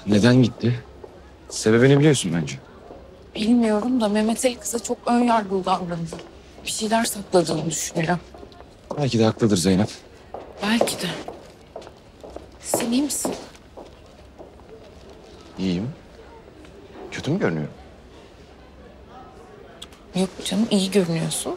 Neden gitti? Sebebini biliyorsun bence. Bilmiyorum da Mehmet Ali kıza çok ön yargılı davrandı. Bir şeyler sakladığını düşünüyorum. Belki de haklıdır Zeynep. Belki de. Sen iyi misin? İyiyim. Kötü mü görünüyorum? Yok canım, iyi görünüyorsun.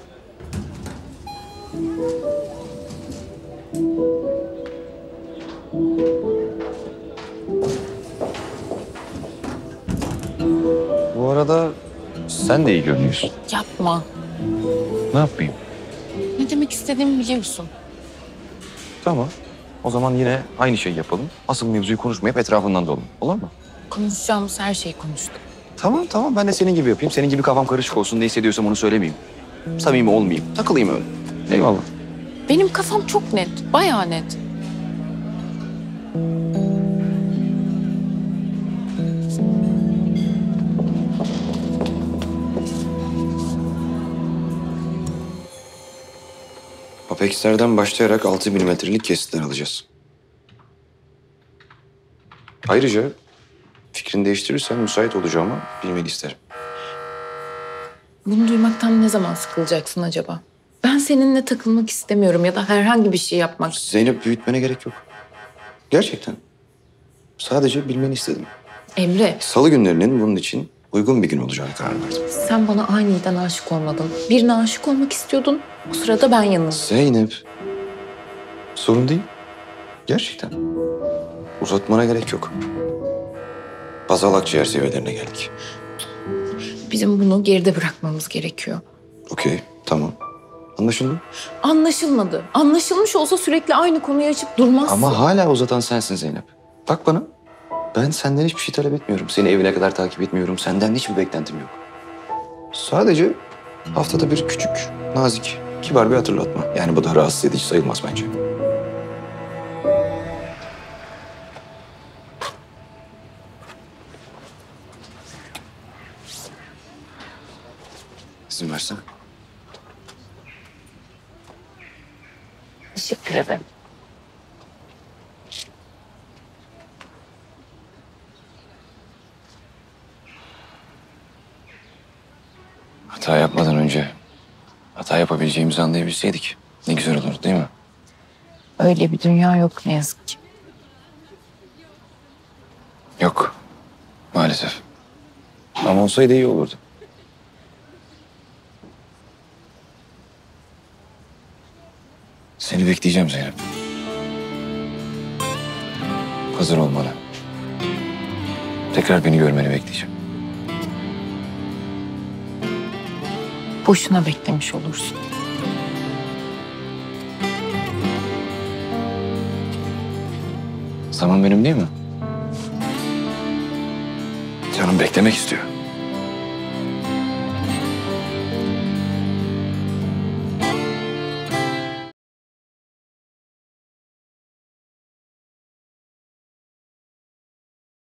Bu arada sen de iyi görünüyorsun. Yapma. Ne yapayım? Ne demek istediğimi biliyorsun. Tamam. O zaman yine aynı şeyi yapalım. Asıl mevzuyu konuşmayıp etrafından dolalım. Olur mu? Konuşacağımız her şeyi konuştuk. Tamam. Ben de senin gibi yapayım. Senin gibi kafam karışık olsun. Ne hissediyorsam onu söylemeyeyim. Samimi olmayayım. Takılayım öyle. Eyvallah. Benim kafam çok net, bayağı net. Apex'lerden başlayarak 6 milimetrelik kesitler alacağız. Ayrıca fikrini değiştirirsen müsait olacağımı bilmeni isterim. Bunu duymaktan ne zaman sıkılacaksın acaba? Ben seninle takılmak istemiyorum ya da herhangi bir şey yapmak. Zeynep, büyütmene gerek yok. Gerçekten. Sadece bilmeni istedim. Emre, Salı günlerinin bunun için uygun bir gün olacağını karar verdim. sen bana aniden aşık olmadın. Birine aşık olmak istiyordun. O sırada ben yanıldım. Zeynep. Sorun değil. Gerçekten. Uzatmana gerek yok. Bazal akciğer seviyelerine geldik. Bizim bunu geride bırakmamız gerekiyor. Okey, tamam. Anlaşıldı. Anlaşılmadı. Anlaşılmış olsa sürekli aynı konuyu açıp durmazsın. Ama hala uzatan sensin Zeynep. Bak bana. Ben senden hiçbir şey talep etmiyorum. Seni evine kadar takip etmiyorum. Senden hiçbir beklentim yok. Sadece haftada bir küçük, nazik, kibar bir hatırlatma. Yani bu da rahatsız edici sayılmaz bence. İzin versene. Teşekkür ederim. Hata yapmadan önce hata yapabileceğimizi anlayabilseydik ne güzel olurdu değil mi? Öyle bir dünya yok ne yazık ki. Yok. Maalesef. Ama olsaydı iyi olurdu. Seni bekleyeceğim Zeynep. Hazır olmalı. Tekrar beni görmeni bekleyeceğim. Boşuna beklemiş olursun. Zaman benim değil mi? Canım beklemek istiyor.